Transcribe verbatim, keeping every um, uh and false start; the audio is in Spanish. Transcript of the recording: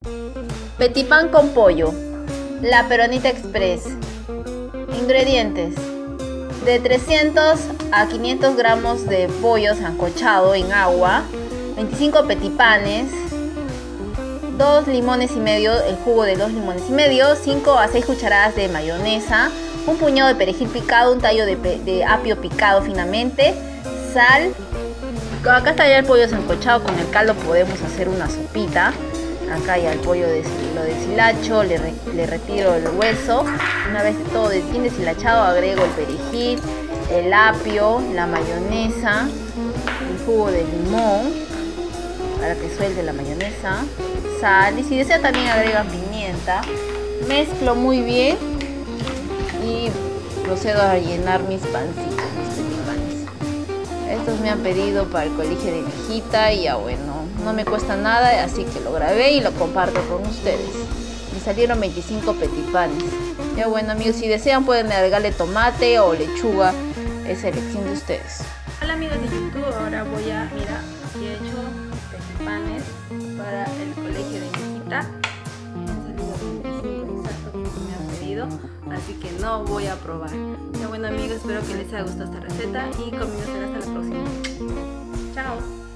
Petipan con pollo. La Peronita Express. Ingredientes: de trescientos a quinientos gramos de pollo sancochado en agua, veinticinco petipanes, dos limones y medio, el jugo de dos limones y medio, cinco a seis cucharadas de mayonesa, un puñado de perejil picado, un tallo de, de apio picado finamente, sal. Acá está ya el pollo sancochado, con el caldo podemos hacer una sopita. Acá ya el pollo de, lo deshilacho, le, re, le retiro el hueso. Una vez todo bien deshilachado, agrego el perejil, el apio, la mayonesa, el jugo de limón para que suelte la mayonesa, sal y si desea también agrega pimienta. Mezclo muy bien y procedo a llenar mis pancitos, mis petipanes. Estos me han pedido para el colegio de mi hijita y ya bueno, no me cuesta nada, así que lo grabé y lo comparto con ustedes. Me salieron veinticinco petipanes. Ya bueno amigos, si desean pueden agregarle tomate o lechuga, es elección de ustedes. Hola amigos de YouTube, ahora voy a, mira, aquí he hecho petipanes para el colegio de mi hijita. Me han salido veinticinco exacto como me han pedido, así que no voy a probar. Ya bueno amigos, espero que les haya gustado esta receta y conmigo será hasta la próxima. Chao.